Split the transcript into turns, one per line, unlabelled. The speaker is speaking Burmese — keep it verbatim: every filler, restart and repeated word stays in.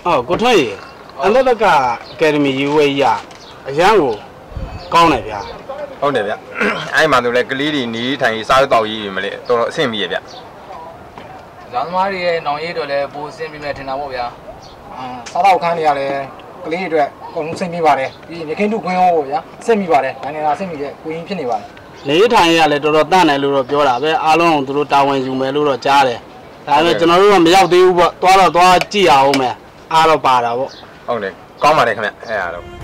哦，国创业，俺那个academy有位呀，然后搞那边。
ဟုတ်တယ်ဗျအဲ့မှာတို့လေကလေးတွေနေထိုင်စားတော့ရေးပြီမလဲတော်တော်အဆင်ပြေဗျ
ဇာသမားတွေရဲ့နောင်ရေးတော့လည်းပိုအဆင်ပြေမယ်ထင်တာပေါ့ဗျာအာစားတော့ခန်းနေရလဲကလေးတွေအတွက်အကုန်လုံးဆင်ပြေပါတယ်ပြီးရခင်တုခွင်းရောဗျာဆင်ပြေပါတယ်နိုင်ငံသားဆင်ပြေတဲ့ကိုရင်းဖြစ်နေပါတယ်
နေထိုင်ရလဲတော်တော်တန့်တယ်လို့တော့ပြောတာပဲအားလုံးသူတို့တာဝန်ယူမယ်လို့တော့ကြားတယ်ဒါပေမဲ့ကျွန်တော်တို့ကမရောက်သေးဘူးပေါ့သွားတော့သွားကြည့်ရအောင်မယ်အားတော့ပါတာပေါ့
ဟုတ်တယ်ကောင်းပါတယ်ခင်ဗျအဲ့ဒါတော့